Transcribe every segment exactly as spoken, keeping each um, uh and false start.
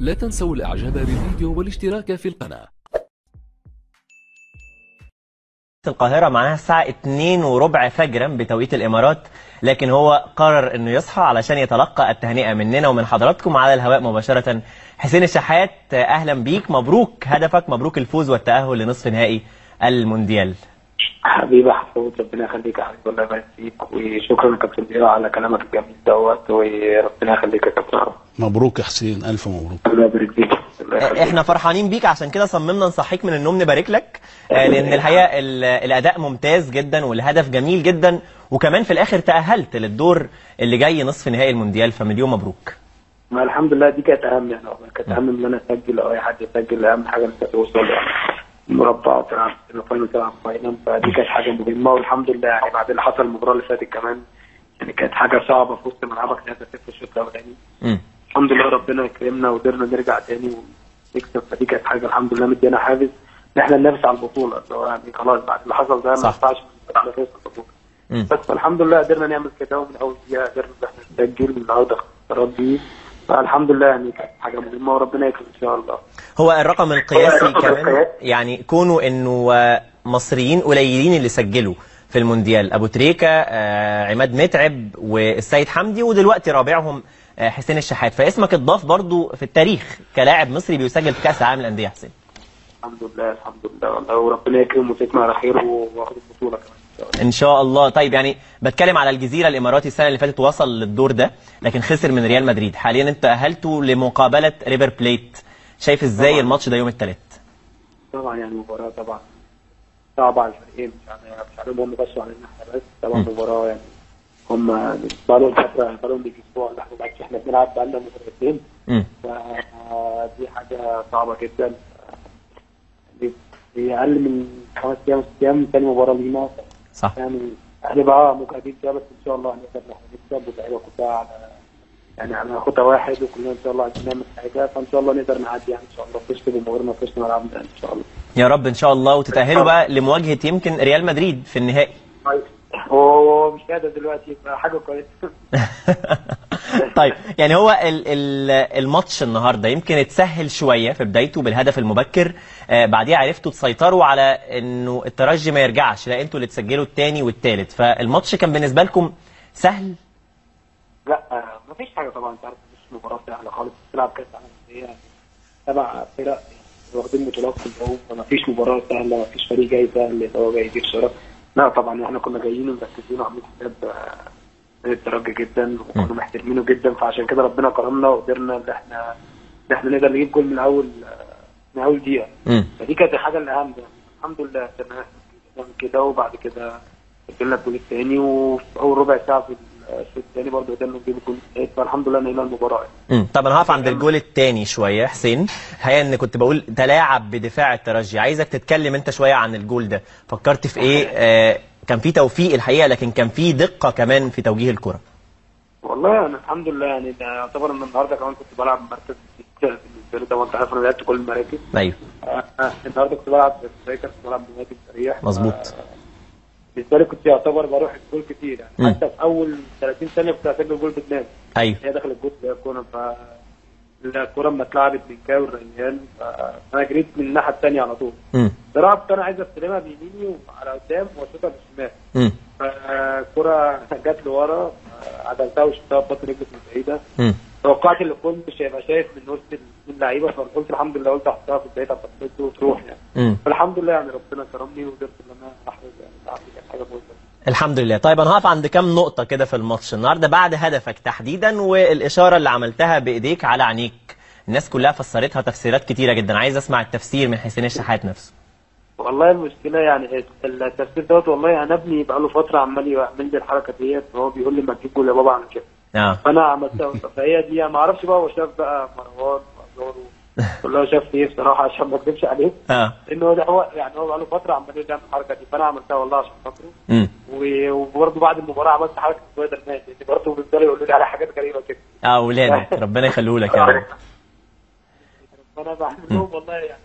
لا تنسوا الاعجاب بالفيديو والاشتراك في القناة. القاهرة معناها الساعة اتنين وربع فجرا بتوقيت الإمارات، لكن هو قرر أنه يصحى علشان يتلقى التهنئة مننا ومن حضراتكم على الهواء مباشرة. حسين الشحات، أهلا بيك، مبروك هدفك، مبروك الفوز والتأهل لنصف نهائي المونديال. حبيبي حفوظ، ربنا يخليك يا حبيبي، الله يبارك فيك، وشكرا يا كابتن ضياء على كلامك الجميل دوت، وربنا يخليك يا كابتن. مبروك يا حسين، الف مبروك. الله يبارك فيك. احنا فرحانين بيك، عشان كده صممنا نصحيك من النوم نبارك لك، لان الحقيقه الاداء ممتاز جدا والهدف جميل جدا، وكمان في الاخر تاهلت للدور اللي جاي نصف نهائي المونديال، فمليون مبروك. ما الحمد لله، دي كانت اهم، يعني كانت اهم ان انا اسجل او اي حد يسجل، اهم حاجه انت توصل مربع وتلعب الفاينل، تلعب فاينل، فدي كانت حاجه مهمه، والحمد لله يعني بعد اللي حصل المباراه اللي فاتت كمان، يعني كانت حاجه صعبه في وسط ملعبك ثلاثة صفر الشوط الاولاني. الحمد لله ربنا يكرمنا وقدرنا نرجع تاني ونكسب، فدي كانت حاجه الحمد لله مدينا حافز ان احنا ننافس على البطوله، اللي هو يعني خلاص بعد اللي حصل ده ما ينفعش ننافس على البطوله. بس فالحمد لله قدرنا نعمل كده، ومن اول دقيقه قدرنا ان احنا نسجل النهارده اختيارات دي، فالحمد لله يعني كانت حاجه مهمه وربنا يكرم ان شاء الله. هو الرقم القياسي كمان، يعني كونه انه مصريين قليلين اللي سجلوا في المونديال، ابو تريكه، عماد متعب، والسيد حمدي، ودلوقتي رابعهم حسين الشحات، فاسمك اتضاف برضو في التاريخ كلاعب مصري بيسجل في كاس العالم للانديه. حسين الحمد لله الحمد لله والله، وربنا يكرمه ويتمم على خير واخد البطوله كمان ان شاء الله. طيب يعني بتكلم على الجزيره الاماراتي، السنه اللي فاتت وصل للدور ده لكن خسر من ريال مدريد، حاليا انت تاهلتوا لمقابله ريفر بليت، شايف ازاي الماتش ده يوم الثلاث؟ طبعا يعني مباراه طبعا صعبه على الفريقين، مش يعني مش عليهم هم بس وعلينا احنا بس، طبعا مباراه يعني هم بقالهم فتره، بقالهم يجي اسبوع احنا بقى احنا بنلعب بقالنا مباراتين، فدي حاجه صعبه جدا، دي اقل من خمس ايام ست ايام ثاني مباراه لينا، صح يعني هنبقى مجهدين فيها، بس ان شاء الله هنقدر نكسب، واللعيبه كلها على يعني على خطه واحد، وكلنا ان شاء الله عايزين نعمل حاجه، فان شاء الله نقدر نعدي يعني ان شاء الله، فزت بمباراه فزت ملعبنا ان شاء الله يا رب ان شاء الله، وتتاهلوا بقى لمواجهه يمكن ريال مدريد في النهائي. هو مش كده دلوقتي، يبقى حاجه كويسه. طيب يعني هو ال ال الماتش النهارده يمكن اتسهل شويه في بدايته بالهدف المبكر، آه بعديها عرفتوا تسيطروا على انه الترجي ما يرجعش، لا انتوا اللي تسجلوا الثاني والثالث، فالماتش كان بالنسبه لكم سهل؟ لا آه مفيش حاجه طبعا، انت عارف مش مباراه سهله خالص، بتلعب كاس عالم، هي سبع فرق واخدين بطولات كلهم، فمفيش مباراه سهله، مفيش فريق جاي سهل اللي هو جاي يجيب شرف، لا طبعا احنا كنا جايين ومركزين وعاملين حساب الترجي جدا، وكنا محترمينه جدا، فعشان كده ربنا كرمنا وقدرنا ان احنا ان احنا نقدر نجيب جول من اول من اول دقيقه، فدي كانت الحاجه الاهم يعني. الحمد لله قدرنا نعمل كده، وبعد كده سجلنا الجول الثاني، وفي اول ربع ساعه في الشوط الثاني برضه قدرنا نجيب الجول الثالث، فالحمد لله نهينا المباراه. امم طب انا هقف عند الجول الثاني شويه. حسين الحقيقه ان كنت بقول تلاعب بدفاع الترجي، عايزك تتكلم انت شويه عن الجول ده، فكرت في ايه؟ آه كان في توفيق الحقيقه، لكن كان في دقه كمان في توجيه الكره. والله انا الحمد لله يعني ده يعتبر ان النهارده كمان كنت بلعب مركز بالنسبه لي، طبعا انت عارف انا لعبت كل المراكز. ايوه آه النهارده كنت بلعب سترايكر، كنت بلعب بمهاجم سريع، مظبوط. آه بالنسبه لي كنت يعتبر بروح الجول كتير يعني، م. حتى في اول ثلاثين ثانيه كنت هسجل جول بدماغي. ايوه هي دخلت الجول زي الكوره، ف الكوره لما اتلعبت من كاوي الريان، فانا جريت من الناحيه الثانيه على طول. بصراحه كنت انا عايز استلمها بيميني وعلى قدام واشوطها بالشمال، فالكوره جت لورا، عدلتها وشفتها ببطن رجلي من بعيده. توقعت اللي كنت مش هيبقى شايف من وسط اللعيبه، فقلت الحمد لله، قلت احطها في البعيده فقلت وتروح يعني. فالحمد لله يعني ربنا كرمني وقدرت ان انا احرز يعني، كانت حاجه كويسه الحمد لله. طيب انا هقف عند كام نقطه كده في الماتش النهارده بعد هدفك تحديدا، والاشاره اللي عملتها بايديك على عينيك، الناس كلها فسرتها تفسيرات كتيره جدا، عايز اسمع التفسير من حسين الشحات نفسه. والله المشكله يعني التفسير دوت، والله انا ابني بقى له فتره عمال يعمل لي الحركه ديت، وهو بيقول لي ما تجيب جول يا بابا اعمل كده، اه فانا عملتها، فهي دي ما اعرفش بقى، هو شاف بقى مروان وازار كلها شاف ايه بصراحه، عشان ما اكذبش عليه، اه ان هو هو يعني هو بقى له فتره عمال يعمل الحركه دي، فانا عملتها والله عشان خاطره، وبرده بعد المباراه عملت حركه سبايدر مان، لان برده بيفضلوا يقولوا لي على حاجات غريبه كده. اه اولادك ربنا يخليه لك يا رب. فانا بعمل لهم والله يعني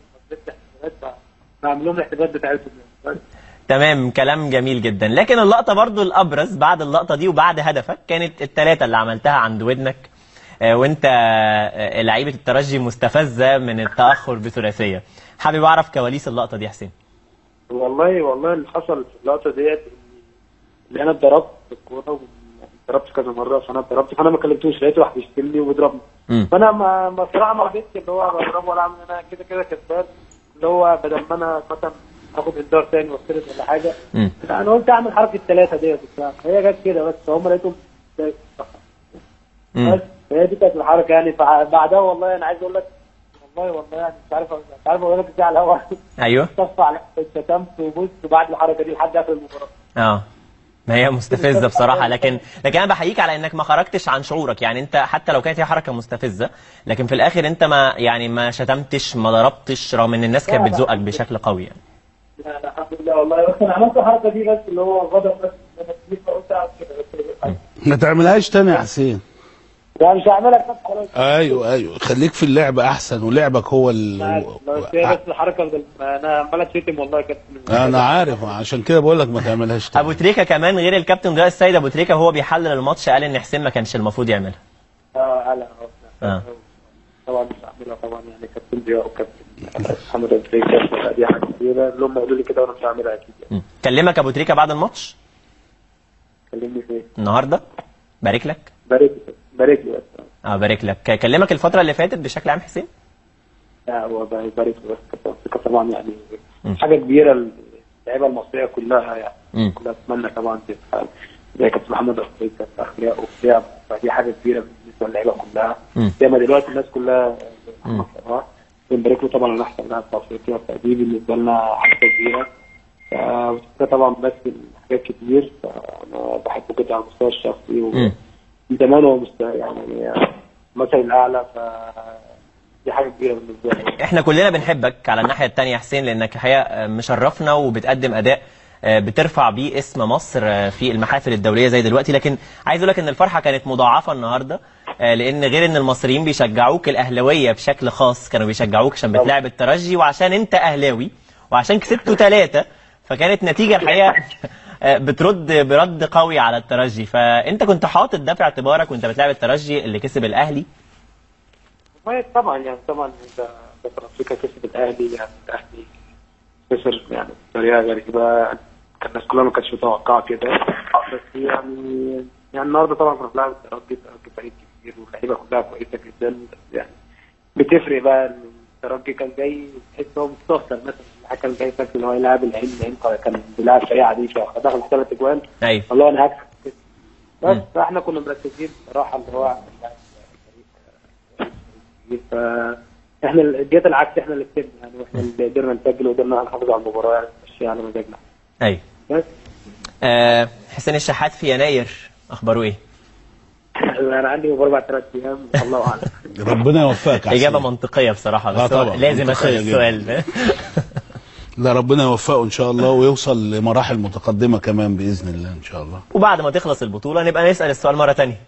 بعمل لهم الاحتفالات بتاعتهم يعني. تمام، كلام جميل جدا. لكن اللقطه برضو الابرز بعد اللقطه دي وبعد هدفك كانت الثلاثه اللي عملتها عند ودنك، آه وانت آه لعيبه الترجي مستفزه من التاخر بثلاثيه. حابب اعرف كواليس اللقطه دي يا حسين. والله والله اللي حصل في اللقطه ديت اللي انا اتضربت بالكوره، اتضربت كذا مره، فانا اتضربت فانا ما كلمتوش، لقيت واحد بيشتمني وبيضربني، فانا ما بصراحه ما رضيتش اللي هو بضربه ولا اعمل، انا كده كده كسبان، اللي هو بدل ما انا مثلا اخد انذار تاني واستلم ولا حاجه، انا قلت اعمل حركه ثلاثه ديت، هي جت كده بس، فهم لقيتهم بس هي دي كانت الحركه يعني. فبعدها والله انا عايز اقول لك والله والله يعني مش عارف مش عارف اقول لك ازاي على الهوا. ايوه صف على شتمت وبص بعد الحركه دي لحد اخر المباراه. اه ما هي مستفزه بصراحه، لكن لكن انا بحييك على انك ما خرجتش عن شعورك، يعني انت حتى لو كانت هي حركه مستفزه لكن في الاخر انت ما يعني ما شتمتش ما ضربتش رغم ان الناس كانت بتزقك بشكل قوي يعني. لا لا الحمد لله والله، بس انا عملت الحركه دي بس اللي هو غضب بس، انا كنت قلت اعمل كده بس. ما تعملهاش تاني يا حسين. لا مش هعملها كده خلاص. ايوه ايوه خليك في اللعب احسن، ولعبك هو ال بس الحركه انا عمال اتشتم والله كابتن. انا عارف عشان كده بقول لك ما تعملهاش تاني. ابو تريكه كمان غير الكابتن ضياء السيد، ابو تريكه هو بيحلل الماتش قال ان حسين ما كانش المفروض يعملها. اه لا اه طبعا مش هعملها طبعا، يعني كابتن ضياء وكابتن محمد ابو تريكه دي حاجه كبيره اللي هم قالوا لي كده وانا مش هعملها اكيد يعني. كلمك ابو تريكه بعد الماتش؟ كلمني فين؟ النهارده؟ بارك لك؟ بارك بارك لي بس. اه بارك لك. كلمك الفتره اللي فاتت بشكل عام حسين؟ لا هو بارك لي بس طبعا يعني حاجه كبيره اللعيبه المصريه كلها يعني م. كلها اتمنى طبعا تبقى زي كابتن محمد ابو تريكه في اخلاقه وبتاع، فدي حاجه كبيره بالنسبه للعيبه كلها زي ما دلوقتي الناس كلها اه بنبارك له طبعا، انا احسن لاعب في افريقيا، فدي بالنسبه لنا حاجه كبيره. طبعا بس حاجات كتير، فانا بحبه جدا على المستوى الشخصي ومن زمان هو مستوى يعني مثل الاعلى، ف دي حاجه كبيره بالنسبه لي. احنا كلنا بنحبك على الناحيه الثانيه يا حسين، لانك الحقيقه مشرفنا وبتقدم اداء بترفع بيه اسم مصر في المحافل الدوليه زي دلوقتي، لكن عايز اقول لك ان الفرحه كانت مضاعفه النهارده، لان غير ان المصريين بيشجعوك، الاهلاويه بشكل خاص كانوا بيشجعوك عشان بتلاعب الترجي وعشان انت اهلاوي وعشان كسبتوا ثلاثه، فكانت نتيجه الحقيقه بترد برد قوي على الترجي. فانت كنت حاطط ده في اعتبارك وانت بتلاعب الترجي اللي كسب الاهلي؟ طبعا يعني طبعا ده ده افريقيا كسب الاهلي، يعني الاهلي خسر يعني بطريقه غريبه، كان الناس كلها ما كانتش متوقعه كده، بس يعني يعني النهارده طبعا كنا بنلعب الترجي، الترجي فريق كبير واللعيبه كلها كويسه جدا، يعني بتفرق بقى ان الترجي كان جاي تحس هو مستهتر مثلا، كان جاي فاكر ان هو يلعب العين، العين كان بيلعب فريق عادي فدخل ثلاث اجوان ايوه والله انا هكسب كده، بس فاحنا كنا مركزين بصراحه اللي هو فاحنا جت العكس، احنا اللي كسبنا يعني، واحنا اللي قدرنا نسجل وقدرنا نحافظ على المباراه يعني، ماشي على مزاجنا. ايوه بس آه حسين الشحات في يناير اخباره ايه؟ انا عندي مباراه بعد ثلاث ايام الله اعلم. ربنا يوفقك. اجابه منطقيه بصراحه، بس طبعا لازم اسال السؤال. لا ربنا يوفقه ان شاء الله ويوصل لمراحل متقدمه كمان باذن الله ان شاء الله، وبعد ما تخلص البطوله نبقى نسال السؤال مره ثانيه.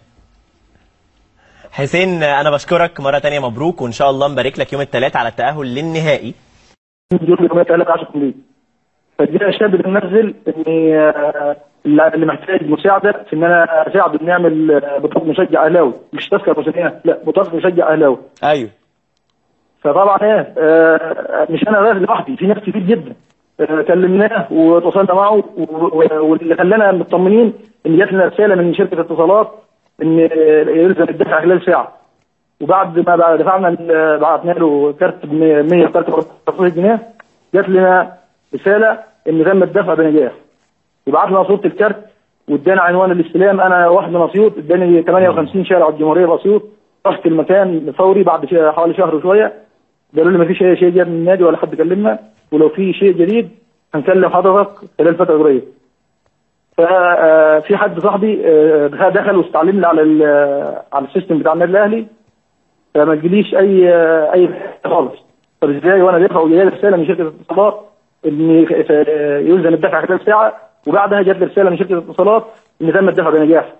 حسين انا بشكرك مره ثانيه، مبروك وان شاء الله نبارك لك يوم الثلاث على التاهل للنهائي. يوم الثلاث عشر كليه فدي اشياء بننزل اني اللي محتاج مساعده في ان انا اساعده انه يعمل بطاقه مشجع اهلاوي، مش تذكره روتينيه، لا بطاقه مشجع اهلاوي. ايوه فطبعا ايه آه مش انا راجل لوحدي، في ناس كتير جدا آه كلمناه وتواصلنا معه، واللي خلانا مطمنين ان جات لنا رساله من شركه اتصالات ان يلزم الدفع خلال ساعه، وبعد ما دفعنا بعثنا له كارت ب مية وثلاثة وخمسين جنيه جات لنا رساله ان تم الدفع بنجاح، وبعت لنا صوره الكارت وادانا عنوان الاستلام، انا واحد من اسيوط اداني ثمانية وخمسين شارع الجمهوريه باسيوط، رحت المكان فوري بعد حوالي شهر وشويه، قالوا لي ما فيش اي شيء جاي من النادي ولا حد كلمنا، ولو في شيء جديد هنكلم حضرتك خلال فتره قريبه. ففي حد صاحبي دخل واستعلم لي على على السيستم بتاع النادي الاهلي، فما تجيليش اي اي خالص. طب ازاي وانا دافع وجاي رساله من شركه الاتصالات ان يلزم الدفع خلال ساعه، وبعدها جات لي رساله من شركه الاتصالات ان تم الدفع بنجاح.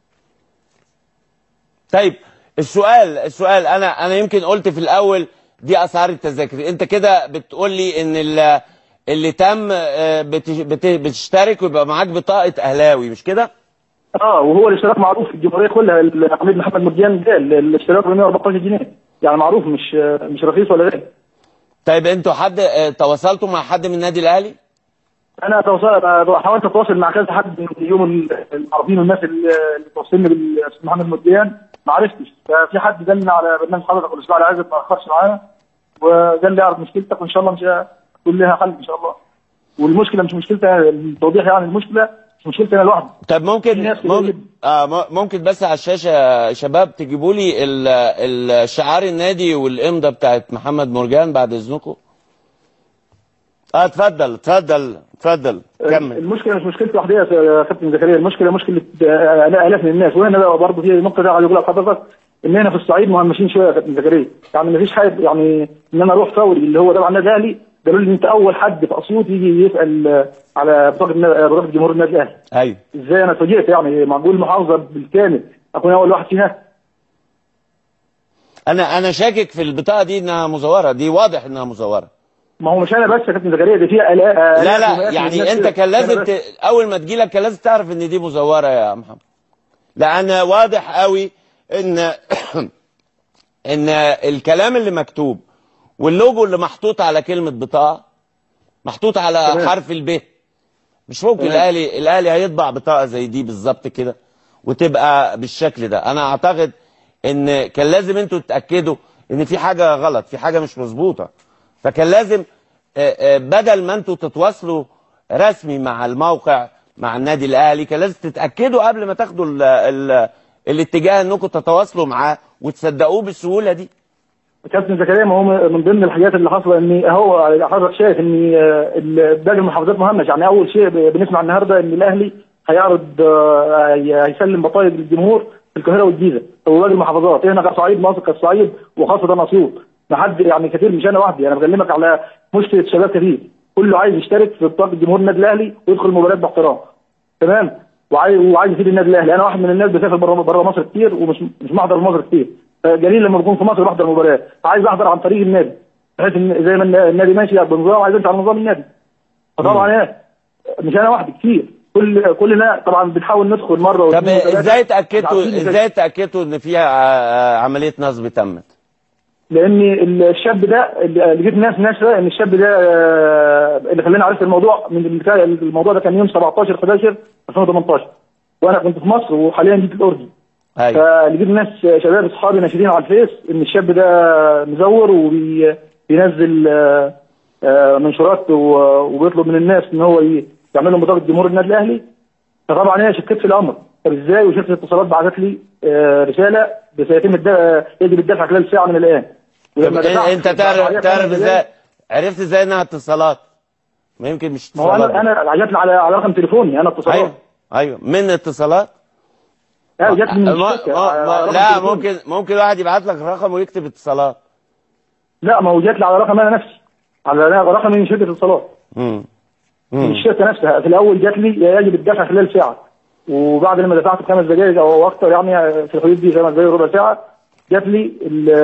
طيب السؤال السؤال انا انا يمكن قلت في الاول دي اسعار التذاكر، انت كده بتقول لي ان اللي, اللي تم بتشترك ويبقى معاك بطاقه اهلاوي مش كده؟ اه وهو الاشتراك معروف في الجمهوريه كلها. العميد محمد مرجان قال الاشتراك ب مئة وأربعتاشر جنيه، يعني معروف مش مش رخيص ولا غالي. طيب انتوا حد اه تواصلتوا مع حد من النادي الاهلي؟ انا تواصل حاولت اتواصل مع كذا حد من اليوم العربيين والناس اللي توصلني بالاستاذ محمد مرجان ما عرفتش. ففي حد دلنا على برنامج حضرتك والاسبوع اللي عايز ما تاخرش معانا، وقال لي اعرف مشكلتك وان شاء الله مش هتكون لها حل ان شاء الله. والمشكله مش مشكلتي التوضيح، يعني المشكله مش مشكلتي انا لوحدي. طب ممكن ممكن اه ممكن بس على الشاشه يا شباب تجيبوا لي الشعار النادي والامضه بتاعت محمد مرجان بعد اذنكم. اه اتفضل اتفضل اتفضل كمل. المشكله مش مشكلتي لوحدي يا كابتن زكريا، المشكله مشكله الاف من الناس. وهنا بقى برضه في نقطه ده عايز اقولها لحضرتك، ان هنا في الصعيد مهمشين شويه يا كابتن زكريا. يعني ما فيش حاجه يعني ان انا اروح فوري اللي هو تبع النادي الاهلي قالوا لي انت اول حد في اسيوط يجي يسال على بطاقه بطاقه جمهور النادي الاهلي. ايوه ازاي انا اتفاجئت يعني معقول المحافظه بالكامل اكون اول واحد فيها؟ انا انا شاكك في البطاقه دي انها مزوره، دي واضح انها مزوره. ما هو مش انا بس يا كابتن زكريا، دي فيها الاء. لا لا يعني انت كان لازم ت... اول ما تجي لك كان لازم تعرف ان دي مزوره يا محمد. لان واضح قوي ان ان الكلام اللي مكتوب واللوجو اللي محطوط على كلمه بطاقه محطوط على تمام. حرف الب. مش ممكن الاهلي الاهلي هيطبع بطاقه زي دي بالظبط كده وتبقى بالشكل ده. انا اعتقد ان كان لازم انتوا تتاكدوا ان في حاجه غلط، في حاجه مش مظبوطه. فكان لازم بدل ما انتوا تتواصلوا رسمي مع الموقع مع النادي الاهلي كان لازم تتاكدوا قبل ما تاخدوا ال ال الاتجاه انكم تتواصلوا معاه وتصدقوه بالسهوله دي. كابتن زكريا ما هو من ضمن الحاجات اللي حصلت ان هو حضرتك شايف ان باقي المحافظات مهمش. يعني اول شيء بنسمع النهارده ان الاهلي هيعرض هيسلم بطايق للجمهور في القاهره والجيزه وباقي المحافظات. هنا كصعيد مصر كصعيد وخاصه اسيوط ما حد يعني كتير مش انا وحدي. انا بكلمك على مشكله شباب كتير كله عايز يشترك في بطاقه جمهور النادي الاهلي ويدخل المباريات باحترام تمام، وعايز وعايز يفيد النادي الاهلي. انا واحد من الناس بسافر بره بره مصر كتير ومش مش بحضر مصر كتير، فجميل لما بكون في مصر بحضر مباريات. عايز احضر عن طريق النادي بحيث ان زي ما النادي ماشي بنظام عايز امشي على نظام النادي. فطبعا ايه مش انا وحدي كتير كل كلنا طبعا بنحاول ندخل مره. طب ازاي اتاكدتوا ازاي اتاكدتوا ان فيها عمليه نصب تمت؟ لان الشاب ده اللي جيت ناس ناشره ان الشاب ده اللي خلاني عرفت الموضوع من الموضوع ده كان يوم سبعتاشر حداشر ألفين وتمنتاشر وانا كنت في مصر وحاليا جيت الاردن. فلقيت ناس شباب اصحابي ناشرين على الفيس ان الشاب ده مزور وبينزل منشورات وبيطلب من الناس ان هو يعمل لهم بطاقه جمهور النادي الاهلي. فطبعا انا شكيت في الامر. طب ازاي؟ وشركه الاتصالات بعثت لي رساله سيتم يجب الدفع خلال ساعه من الان. انت تعرف تعرف ازاي عرفت ازاي انها اتصالات؟ ما يمكن مش اتصالات. ما هو انا انا جات لي على على رقم تليفوني انا اتصالات. ايوه ايوه من اتصالات. لا جات من الشركه. لا ممكن ممكن واحد يبعت لك رقم ويكتب اتصالات. لا ما هو جات لي على رقم انا نفسي على رقم من شركه اتصالات. امم من الشركه نفسها. في الاول جات لي يجب الدفع خلال ساعه، وبعد لما دفعت بخمس دقائق او اكثر يعني في الحدود دي خمس دقائق ربع ساعه جات لي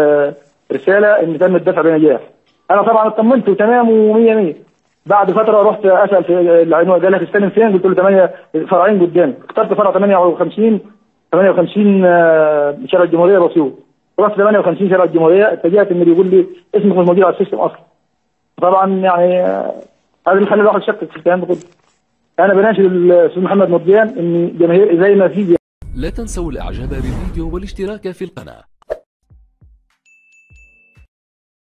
الرساله ان تم الدفع بنجاح. انا طبعا اطمنت وتمام ومية مية. بعد فتره رحت اسال في العنوان قال لك استلم فين؟ قلت له ثمانية فرعين قدامي. اخترت فرع ثمانية وخمسين ثمانية وخمسين شارع الجمهوريه باسيوط. رحت ثمانية وخمسين شارع الجمهوريه اتفاجئت ان بيقول لي اسمك مش موجود على السيستم اصلا. طبعا يعني هذا اللي خلى الواحد يشكك في الكلام ده كله. انا بناشد الاستاذ محمد مرجان ان جماهير زي ما في. لا تنسوا الاعجاب بالفيديو والاشتراك في القناه.